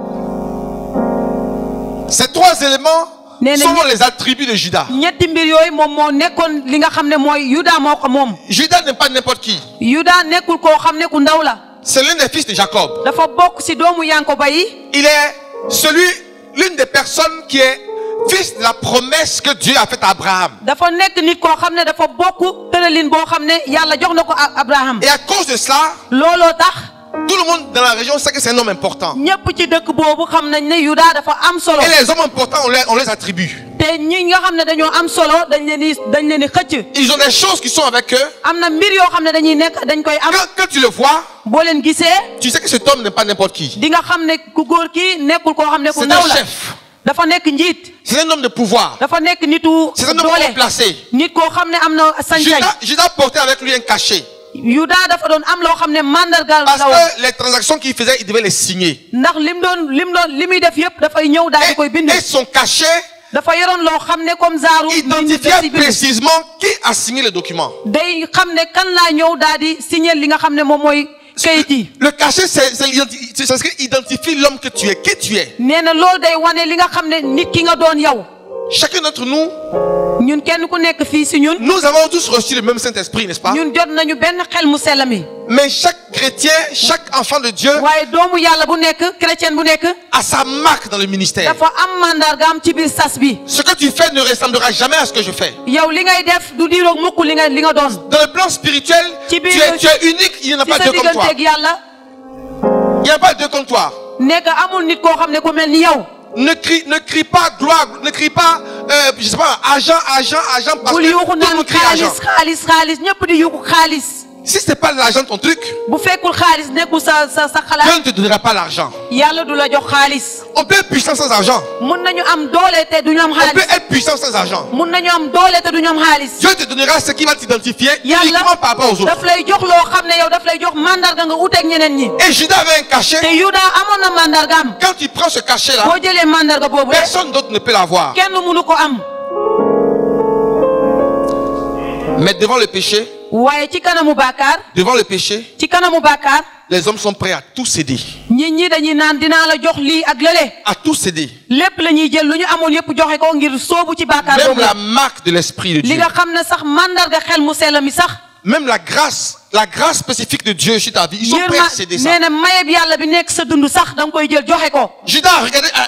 Ces trois éléments sont les attributs de Judas. ñetti mbir yooyu moom moo nekkoon li nga xam ne mooy Yuda moo ko moom. Judas n'est pas n'importe qui. Yuda nekkul koo xam ne ku ndaw la. C'est l'un des fils de Jacob. dafa bokk ci doomu Yankoba yi. Il est l'une des personnes qui est fils de la promesse que Dieu a faite à Abraham. dafa nekk nit koo xam ne dafa bokk tëralin boo xam ne yàlla jox na ko Abraham. Et à cause de cela, looloo tax. tout le monde dans la région sait que c'est un homme important. ñëpp ci dëkk boobu xam nañ ne Yuda dafa am solo. Et les hommes importants on les attribue. te ñi nga xam ne dañoo am solo dañ leen di xëcc. Ils ont des choses qui sont avec eux. am na mbir yoo xam ne dañ koy am. Quand tu le vois, boo leen gisee. tu sais que cet homme n'est pas n'importe qui. di nga xam ne ku góor ki nekkul koo xam ne ku ndaw la. C'est un chef. dafa nekk njiit. C'est un homme de pouvoir. dafa nekk nitu C'est un homme bien placé. nit koo xam ne am na sañ-sañ. Judas portait avec lui un cachet. Yuda dafa doon am loo xam ne mandargal la woon. Parce que les transactions qu'il faisait, il devait les signer. ndax li muy def yëpp dafay ñëw daal di koy bind. Et son cachet dafa yoroon loo xam ne comme zaaru. identifiait précisément qui a signé le document. day xam ne kan laa ñëw daal di signer li nga xam ne moom mooy kayit yi. Le cachet c'est ce qui identifie l'homme que tu es, qui tu es. nee na loolu day wane li nga xam ne nit ki nga doon yow. Chacun d'entre nous, ñun kenn ku nekk fii si ñun. nous avons tous reçu le même Saint-Esprit, n'est-ce pas? ñun jot nañu benn xel mu sell mi. Mais chaque chrétien, chaque enfant de Dieu waaye doomu yàlla bu nekk chrétien bu nekk. a sa marque dans le ministère. dafa am mandargaam ci biir sas bi. Ce que tu fais ne ressemblera jamais à ce que je fais. yow li ngay def du diiroog mukk li nga doon. Dans le plan spirituel, tu es unique, il n'y en a pas deux comme toi. ci sa digganteeg yàlla. Il n'y a pas deux comme toi. nekk amul nit koo xam ne ku mel ni yow. Ne crie pas gloire, ne crie pas, je sais pas, argent, parce bul que yuuxu tout le naan monde crie argent. xaalis ñëpp di yuuxu xaalis. Si ce n'est pas l'argent ton truc, bu fekkul xaalis nekkul sa xalaat. Dieu ne te donnera pas l'argent. yàlla du la jox xaalis. On peut être puissant sans argent. mun nañu am doole te duñu am On peut xaalis. être puissant sans argent. mun nañu am doole te duñu am xaalis. Dieu te donnera ce qui va t'identifier yàlla uniquement par rapport aux autres. daf lay jox loo xam ne yow daf lay jox mandarga nga uteeg ñeneen ñi. Et Judas avait un cachet. te Yuda amoon na mandargaam. Quand tu prends ce cachet-là, boo jëlee mandarga boobu rek personne d'autre ne peut l'avoir. kenn mënu ko am. Mais devant le péché, waaye ci kanamu bàkkaar. devant le péché, ci kanamu bàkkaar. les hommes sont prêts à tout céder. nit ñi dañuy naan dinaa la jox lii ak lële. À tout céder. lépp la ñuy jël lu ñu amoon yépp joxe ko ngir soobu ci bàkkaar Même boobu. la marque de l'Esprit de li Dieu. nga xam ne sax mandarga xel mu sell mi sax. Même la grâce spécifique de Dieu sur ta vie, ils sont prêts à céder ça. nee na mayeb yàlla bi nekk sa dund sax da nga koy jël joxe ko. Judas a regardé,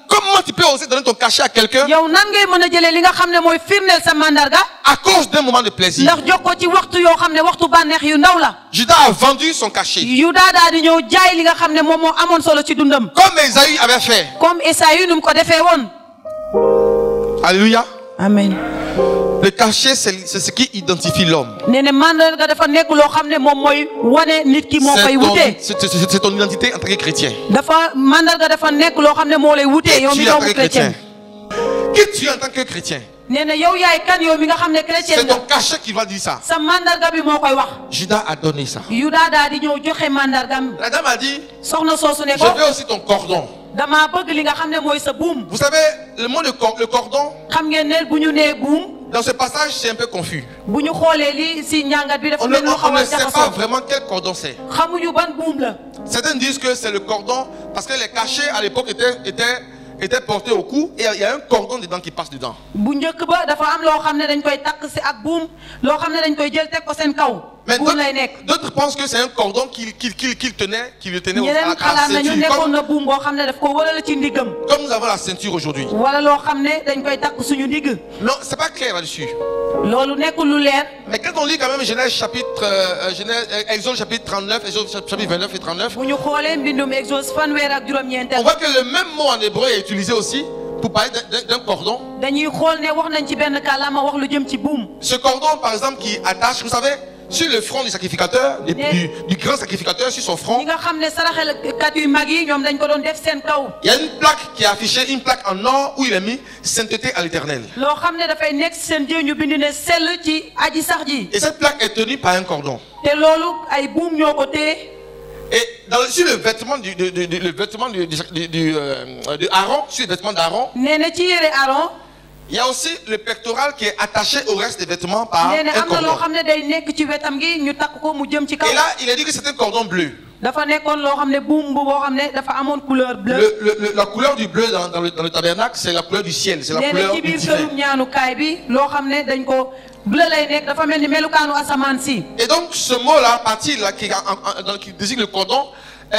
comment tu peux oser donner ton cachet à quelqu'un yow nan ngay mën a jëlee li nga xam ne mooy firndeel sa mandarga à cause d'un moment de plaisir? ndax jox ko ci waxtu yoo xam ne waxtu bànneex yu ndaw la. Judas a vendu son cachet. Yuda daal di ñëw jaay li nga xam ne moom moo amoon solo ci dundam. Comme Esaü avait fait. comme Esaü nu mu ko defee woon. Alléluia. Amen. Le cachet, c'est ce qui identifie l'homme. nee na mandarga dafa nekk loo xam ne moom mooy wane nit ki moo koy wutee. C'est ton identité en tant que chrétien. dafa mandarga dafa nekk loo xam ne moo lay wutee yow mi doomu chrétien. Qui tu es en tant que chrétien? nee na yow yaay kan yow mi nga xam ne chrétien. C'est ton cachet qui va dire ça. sa mandarga bi moo koy wax. Judas a donné ça. Yuda daal di ñëw joxe mandargam. La dame a dit. soxna soosu ne ko. Je veux aussi ton cordon. dama bëgg li nga xam ne mooy sa buum. Vous savez, le mot le cordon. xam ngeen ne bu ñu nee buum. Dans ce passage, c'est un peu confus. bu ñu xoolee li si njàngat bi dafa On mel ni ne sait pas vraiment quel cordon c'est. xamuñu ban buum la. Certains disent que c'est le cordon parce que les cachets à l'époque étaient portés au cou et il y a un cordon dedans qui passe dedans. bu njëkk ba dafa am loo xam ne dañ koy takk si ak buum loo xam ne dañ koy jël teg ko seen kaw. Mais buum lay nekk. d'autres pensent que c'est un cordon qui le tenait à la ñeneen xalaat nañu ceinture. nekkoon na buum boo xam ne daf ko wëral ci ndiggam. Comme nous avons la ceinture aujourd'hui. wala loo xam ne dañ koy takk suñu ndigg. Non, c'est pas clair là-dessus. loolu nekkul lu leer. Mais quand on lit quand même Exode chapitre 39, Exode chapitre 29 et 39. bu ñu xoolee mbindum Exode fanweer ak juróom-ñeenteel. On voit que le même mot en hébreu est utilisé aussi pour parler d'un cordon. dañuy xool ne wax nañ ci benn kàllaama wax lu jëm ci buum. Ce cordon par exemple qui attache, vous savez, sur le front du sacrificateur, du grand sacrificateur, sur son front, ñi nga xam ne saraxelkat yu mag yi ñoom dañ ko doon def seen kaw. il y a une plaque qui est affichée, une plaque en or où il est mis sainteté à l'Éternel. loo xam ne dafay nekk seen jë ñu bind ne sell ci aji sax ji. Et cette plaque est tenue par un cordon. te loolu ay buum ñoo ko téye. Et sur le vêtement de Aaron, sur le vêtement d'Aaron, nee na ci yére Aaron. il y a aussi le pectoral qui est attaché au reste des vêtements par nee na un am na loo cordon. xam ne day nekk ci wetam gi ñu takk ko mu jëm ci kaw. Et là, il a dit que c'est un cordon bleu. dafa nekkoon loo xam ne buum bu boo xam ne dafa amoon couleur bleu. La couleur du bleu dans le tabernacle, c'est la couleur du ciel, c'est la nee na couleur ci du biir divin. kërum ñaanukaay bi loo xam ne dañ ko bleu lay nekk dafa mel ni melukaanu asamaan si. Et donc ce mot-là, partie là, qui désigne le cordon,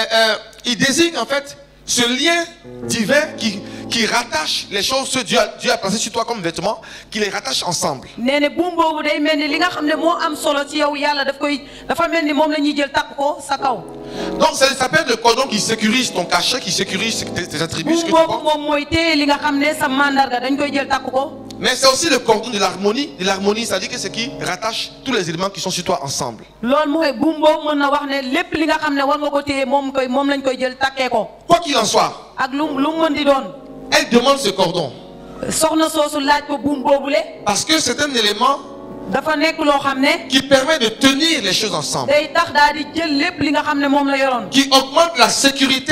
il désigne en fait ce lien divin qui rattache les choses que Dieu a placées sur toi comme vêtements, qui les rattache ensemble. nee na buum boobu day mel ni li nga xam ne moo am solo ci yow yàlla dafa mel ni moom la ñuy jël takk ko sa kaw. Donc ça s'appelle le cordon qui sécurise ton cachet, qui sécurise tes attributs, ce que buum tu boobu portes. moom mooy téye li nga xam ne sa mandarga dañ koy jël takk ko. Mais c'est aussi le cordon de l'harmonie. De l'harmonie, c'est-à-dire que c'est qui rattache tous les éléments qui sont sur toi ensemble. loolu mooy buum boobu mën na wax ne lépp li nga xam ne war nga ko téye moom lañ koy jël takkee ko. Quoi qu'il en soit, ak lu mën di doon. elle demande ce cordon. soxna soosu laaj ko buum boobule. Parce que c'est un élément dafa nekk loo xam ne. qui permet de tenir les choses ensemble. day tax daal di jël lépp li nga xam ne moom la yoroon. Qui augmente la sécurité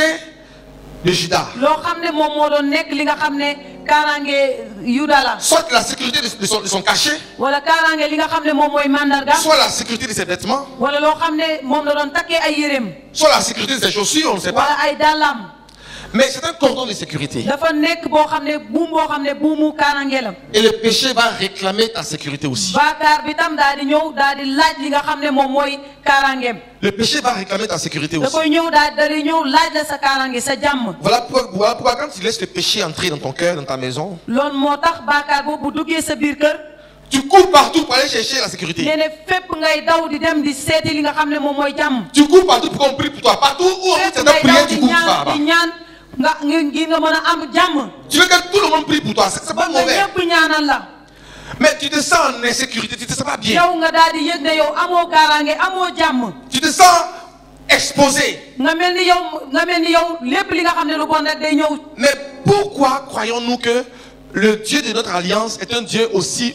de Judas. loo xam ne moom moo doon nekk li nga xam ne kaaraange Yuda la. Soit la sécurité de son cachet, wala kaaraange li nga xam ne moom mooy mandarga. soit la sécurité de ses vêtements, wala loo xam ne moom la doon takkee ay yéreem. soit la sécurité de ses chaussures, on ne sait pas. wala ay dàllam. Mais c'est un cordon de sécurité. dafa nekk boo xam ne buum boo xam ne buumu kaaraange la. Et le péché va réclamer ta sécurité aussi. baakaar bi tam daal di ñëw daal di laaj li nga xam ne moom mooy kaaraangeem. Le péché va réclamer ta sécurité da aussi. koy ñëw daal di ñëw laaj la sa kaaraange sa jàmm. Voilà pourquoi quand tu laisses le péché entrer dans ton cœur, dans ta maison, loolu moo tax baakaar boobu bu duggee sa biir kër. tu cours partout pour aller chercher la sécurité. nee na fépp ngay daw di dem di seeti li nga xam ne moom mooy jàmm. Tu cours partout pour qu'on prie pour toi. Partout où on fépp t'entend ngay prier, daw tu di cours là-bas. ñaan ngir nga mën a am jàmm. Tu veux que tout le monde prie pour toi. C'est pas nga mauvais. ñëpp ñaanal la. Mais tu te sens en insécurité, tu te sens pas bien. yow nga daal di yëg ne yow amoo kaaraange amoo jàmm. Tu te sens exposé. nga mel ni yow lépp li nga xam ne lu bon rek day ñëw. Mais pourquoi croyons-nous que le Dieu de notre alliance est un Dieu aussi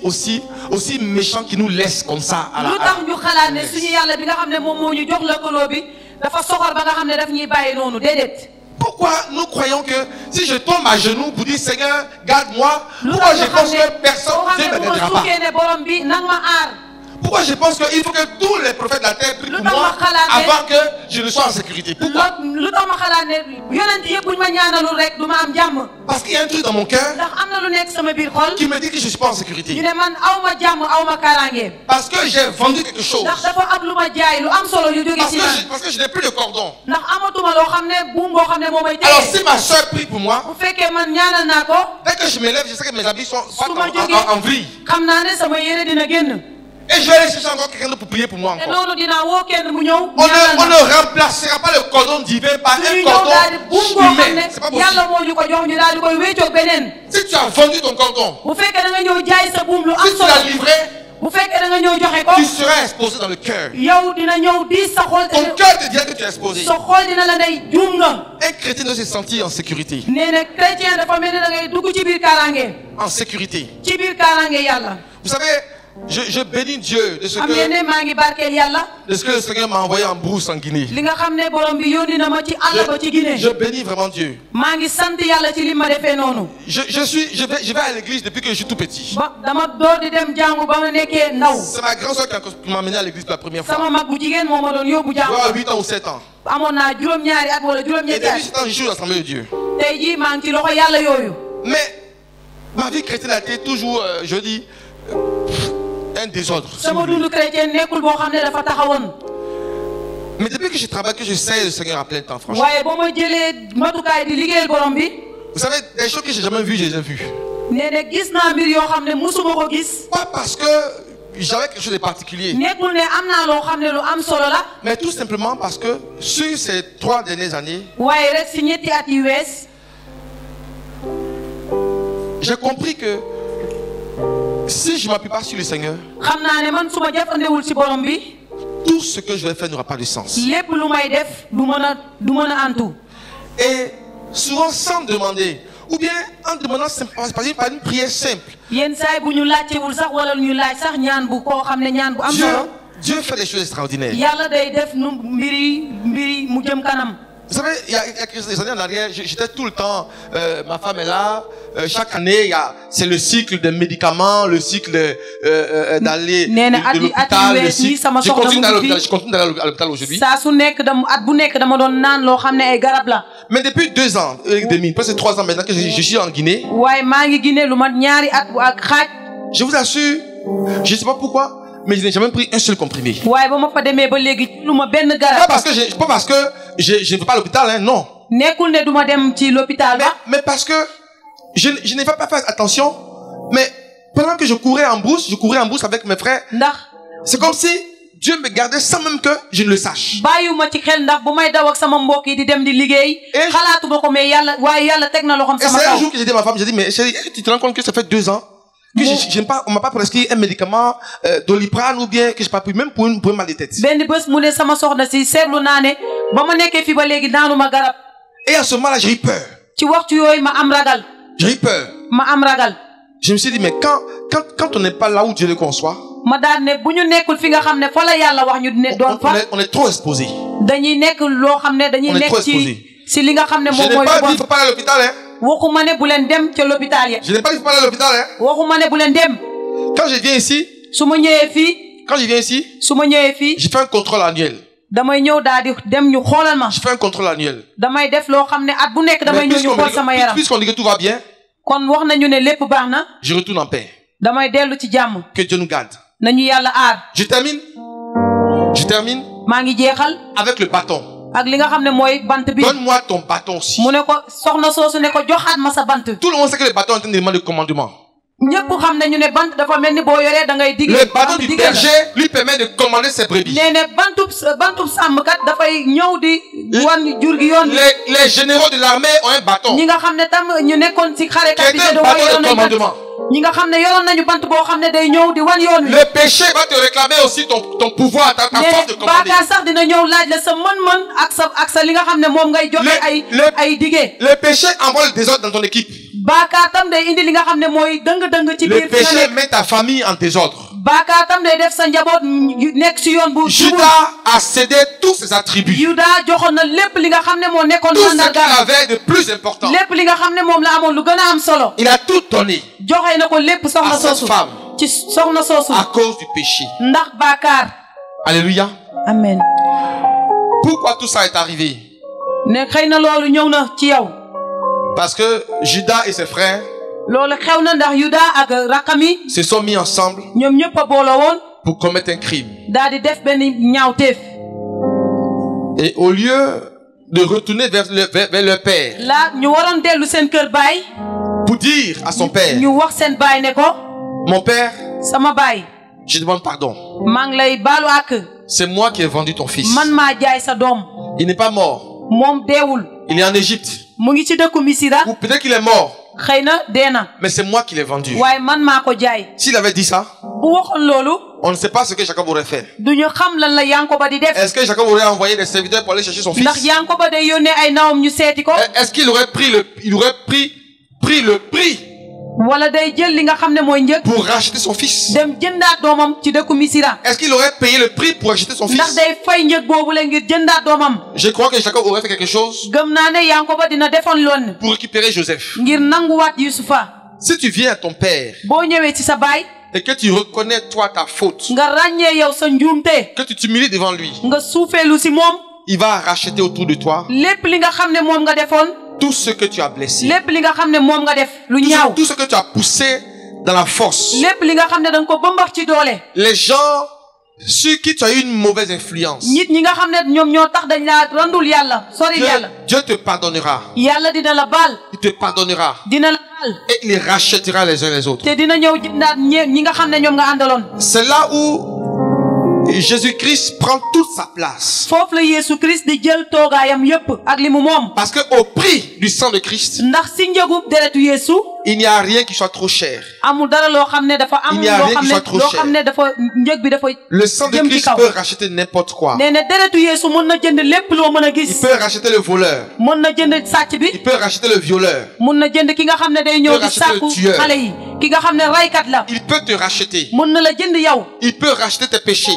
méchant qui nous laisse comme ça à la lu tax ñu xalaat ne suñu yàlla bi nga xam ne moom moo ñu jox lëkkaloo bi dafa soxor ba nga xam ne daf ñuy bàyyi noonu déedéet. Pourquoi nous croyons que si je tombe à genoux pour dire Seigneur, garde-moi, pourquoi je pense que personne ne m'aidera pas? ne borom bi nang ma aar. Pourquoi je pense qu'il faut que tous les prophètes de la terre prient pour moi avant que je ne sois en sécurité? Pourquoi? Parce qu'il y a un truc dans mon cœur qui me dit que je ne suis pas en sécurité. Parce que j'ai vendu quelque chose. Parce que je n'ai plus de cordon. Alors si ma soeur prie pour moi, dès que je me lève, je sais que mes habits sont en vrille. Et je vais aller chercher encore quelqu'un pour prier pour moi encore. On ne remplacera pas le cordon divin par un cordon humain. C'est pas possible. Si tu as vendu ton cordon, si tu l'as livré, tu seras exposé dans le cœur. Ton cœur te dira que tu es exposé. Un chrétien doit se sentir en sécurité. En sécurité. Vous savez, je bénis Dieu de ce que le Seigneur m'a envoyé en brousse en Guinée. Je bénis vraiment Dieu. Je vais à l'église depuis que je suis tout petit. C'est ma grande soeur qui m'a amené à l'église pour la première fois. J'ai 8 ans ou 7 ans. Et depuis 7 ans, je suis dans l'assemblée de Dieu. Mais ma vie chrétienne a été toujours, je dis, un désordre. Mais depuis que je travaille, que je sais le Seigneur à plein temps, franchement. Vous savez, des choses que j'ai jamais vues, je les ai vues. Pas parce que j'avais quelque chose de particulier. Mais tout simplement parce que sur ces 3 dernières années, j'ai compris que si je ne m'appuie pas sur le Seigneur, tout ce que je vais faire n'aura pas de sens. Et souvent sans demander, ou bien en demandant par une prière simple. Dieu fait des choses extraordinaires. Vous savez, il y a quelques années en arrière, j'étais tout le temps, ma femme est là, chaque année, c'est le cycle des médicaments, le cycle d'aller de l'hôpital, le cycle. Je continue d'aller à l'hôpital aujourd'hui. Mais depuis 2 ans et demi, presque 3 ans maintenant que je suis en Guinée, je vous assure, je ne sais pas pourquoi, mais je n'ai jamais pris un seul comprimé. Pas parce que je ne vais pas à l'hôpital, hein, non. Mais parce que je n'ai pas fait attention. Mais pendant que je courais en brousse avec mes frères. C'est comme si Dieu me gardait sans même que je ne le sache. Et c'est un jour que j'ai dit à ma femme, j'ai dit, mais chérie, tu te rends compte que ça fait 2 ans que on m'a pas prescrit un médicament Doliprane ou bien que je pas pris même pour un mal de tête. Et à ce moment-là, j'ai eu peur. J'ai eu peur. Je me suis dit, mais quand on n'est pas là où Dieu le conçoit, on est trop exposé. On est trop exposé. Je n'ai pas dit qu'il ne faut pas aller à l'hôpital, hein. Je n'ai pas dit qu'il faut pas aller à l'hôpital, hein. Quand je viens ici, je fais un contrôle annuel. Je fais un contrôle annuel. Puisqu'on dit que tout va bien, je retourne en paix. Que Dieu nous garde. Je termine avec le bâton. Donne-moi ton bâton aussi. Tout le monde sait que le bâton est un élément de commandement. Le bâton du berger lui permet de commander ses brebis. Les généraux de l'armée ont un bâton. Qui est un bâton de commandement. Le péché va te réclamer aussi ton pouvoir, ta force de commander. Le péché envoie le désordre dans ton équipe. Le péché met ta famille en désordre. Judas a cédé tous ses attributs. Tout ce qu'il avait de plus important. Il a tout donné à cette femme. à cause du péché. Alléluia. Amen. Pourquoi tout ça est arrivé? Parce que Judas et ses frères se sont mis ensemble pour commettre un crime. Et au lieu de retourner vers leur père pour dire à son père, mon père, je demande pardon. C'est moi qui ai vendu ton fils. Il n'est pas mort. Il est en Égypte. Ou peut-être qu'il est mort. Mais c'est moi qui l'ai vendu. S'il avait dit ça, on ne sait pas ce que Jacob aurait fait. Est-ce que Jacob aurait envoyé des serviteurs pour aller chercher son fils? Est-ce qu'il aurait pris le prix pour racheter son fils? Est-ce qu'il aurait payé le prix pour acheter son fils? Je crois que Jacob aurait fait quelque chose pour récupérer Joseph. Si tu viens à ton père et que tu reconnais toi ta faute, que tu t'humilies devant lui, il va racheter autour de toi tout ce que tu as blessé, tout ce que tu as poussé dans la force, les gens sur qui tu as eu une mauvaise influence. Dieu te pardonnera. Il te pardonnera. Et il les rachètera les uns les autres. C'est là où Jésus-Christ prend toute sa place. Parce que au prix du sang de Christ, il n'y a rien qui soit trop cher. Il n'y a rien qui soit trop cher. Le sang de Christ peut racheter n'importe quoi. Il peut racheter le voleur. Il peut racheter le violeur. Il peut racheter le tueur. Il peut te racheter. Il peut racheter tes péchés.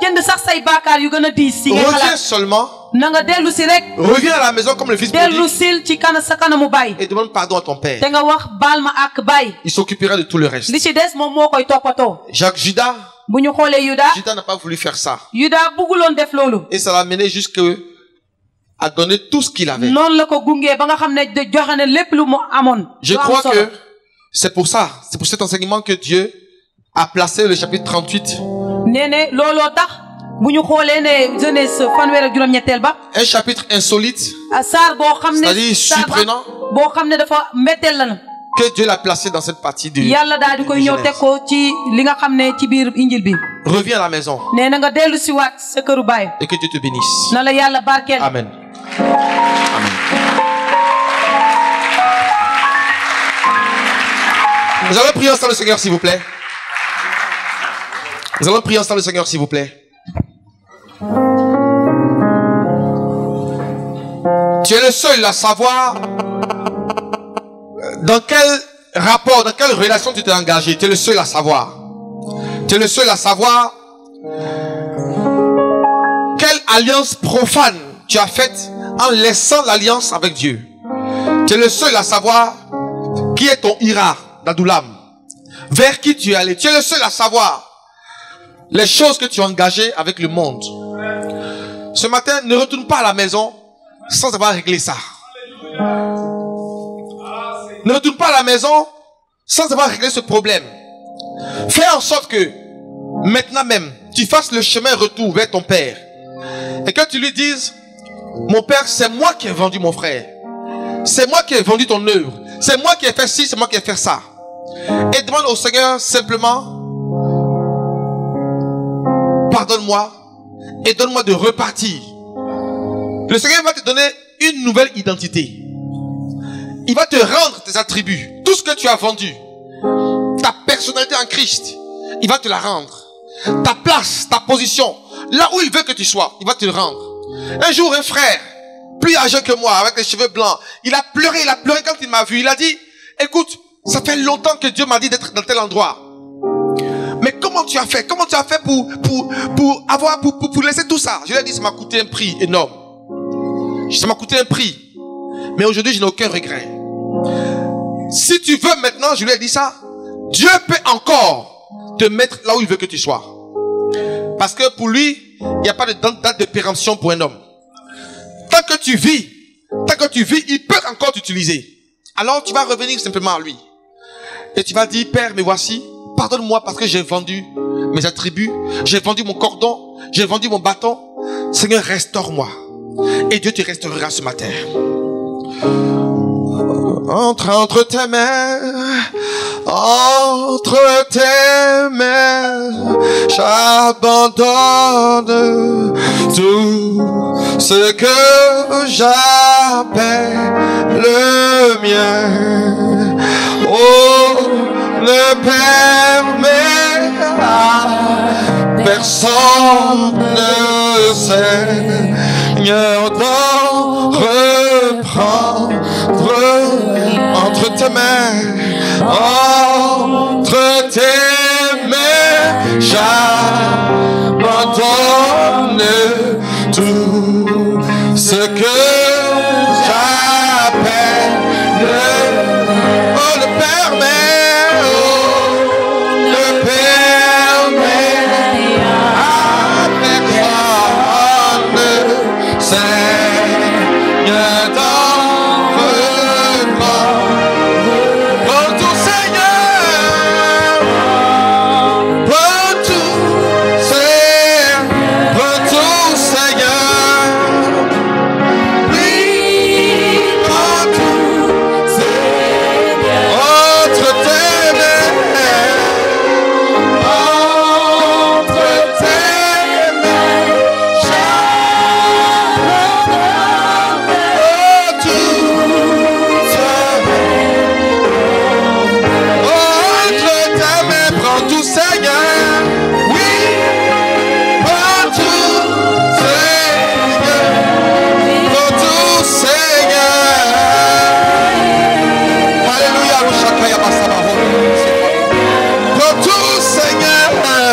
Reviens seulement. Reviens à la maison comme le fils prodigue et demande pardon à ton père. Il s'occupera de tout le reste. Judas n'a pas voulu faire ça. Et ça l'a mené jusqu'à donner tout ce qu'il avait. Je crois que c'est pour ça, c'est pour cet enseignement que Dieu a placé le chapitre 38. Un chapitre insolite, c'est-à-dire surprenant, que Dieu l'a placé dans cette partie de Genèse. Reviens à la maison et que Dieu te bénisse. Amen. Amen. Nous allons prier ensemble le Seigneur, s'il vous plaît. Nous allons prier ensemble le Seigneur, s'il vous plaît. Tu es le seul à savoir dans quel rapport, dans quelle relation tu t'es engagé. Tu es le seul à savoir. Tu es le seul à savoir quelle alliance profane tu as faite en laissant l'alliance avec Dieu. Tu es le seul à savoir qui est ton Ira d'Adoulam, vers qui tu es allé. Tu es le seul à savoir les choses que tu as engagées avec le monde. Ce matin, ne retourne pas à la maison sans avoir réglé ça. Ne retourne pas à la maison sans avoir réglé ce problème. Fais en sorte que maintenant même, tu fasses le chemin retour vers ton père et que tu lui dises: mon père, c'est moi qui ai vendu mon frère. C'est moi qui ai vendu ton œuvre. C'est moi qui ai fait ci, c'est moi qui ai fait ça. Et demande au Seigneur simplement: pardonne-moi et donne-moi de repartir. Le Seigneur va te donner une nouvelle identité. Il va te rendre tes attributs, tout ce que tu as vendu, ta personnalité en Christ, il va te la rendre. Ta place, ta position, là où il veut que tu sois, il va te le rendre. Un jour, un frère, plus âgé que moi, avec les cheveux blancs, il a pleuré quand il m'a vu. Il a dit: écoute, ça fait longtemps que Dieu m'a dit d'être dans tel endroit. Mais comment tu as fait? Comment tu as fait pour laisser tout ça? Je lui ai dit: ça m'a coûté un prix énorme. Ça m'a coûté un prix. Mais aujourd'hui, je n'ai aucun regret. Si tu veux maintenant, je lui ai dit ça, Dieu peut encore te mettre là où il veut que tu sois. Parce que pour lui, il n'y a pas de date de péremption pour un homme. Tant que tu vis, il peut encore t'utiliser. Alors tu vas revenir simplement à lui. Et tu vas dire, Père, mais voici, pardonne-moi parce que j'ai vendu mes attributs, j'ai vendu mon cordon, j'ai vendu mon bâton. Seigneur, restaure-moi. Et Dieu te restaurera ce matin. Entre tes mains, j'abandonne tout ce que j'appelle le mien. Oh, ne permets à personne, Seigneur, d'en reprendre entre tes mains, j'abandonne tout ce que j'appelle le permet, le permet à personne, Seigneur, d'en reprendre. Prends tout, Seigneur, prends tout, Seigneur, oui, prends tout, Seigneur, entre tes mains, prends tout, Seigneur, oui, prends tout, Seigneur, prends tout, Seigneur. Alléluia, le chacun y a pas ça. Prends tout, Seigneur,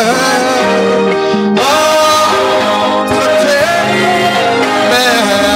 entre tes mains,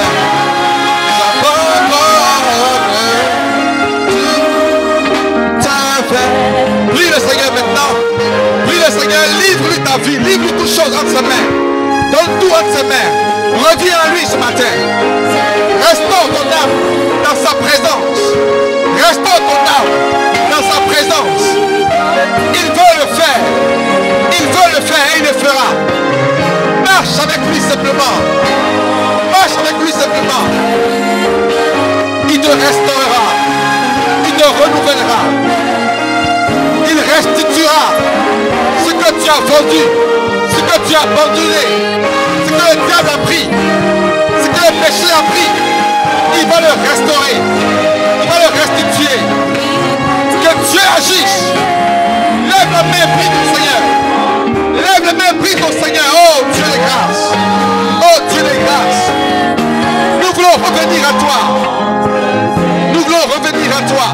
j'abandonne tout ta vie. Prie le Seigneur maintenant. Prie le Seigneur, livre-lui ta vie, livre-lui toutes choses entre ses mains. Donne tout entre ses mains. Reviens à lui ce matin. Restaure ton âme dans sa présence. Restaure ton âme dans sa présence. Il veut le faire. Il veut le faire et il le fera. Marche avec lui simplement. Marche avec lui simplement. Il te restaurera. Il te renouvellera. Il restituera ce que tu as vendu, ce que tu as abandonné, ce que le diable a pris, ce que le péché a pris. Il va le restaurer, il va le restituer. Que Dieu agisse. Lève la main, prie ton Seigneur. Lève la main, prie ton Seigneur. Oh Dieu de grâce. Oh Dieu de grâce. Nous voulons revenir à toi. Nous voulons revenir à toi.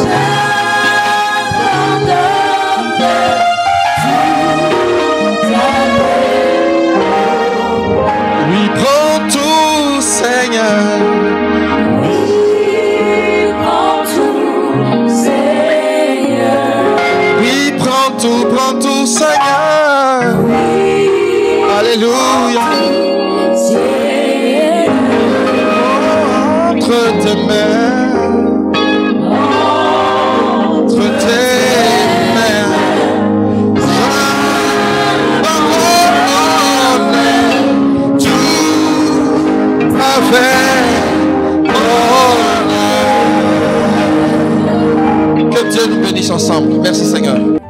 Oui, prends tout, Seigneur. Oui, prends tout, Seigneur. Oui, prends tout, Seigneur. Oui, alléluia. Seigneur. Entre tes mains. Entre tes mains. J'abandonne tout avec honneur. Que Dieu nous bénisse ensemble. Merci Seigneur.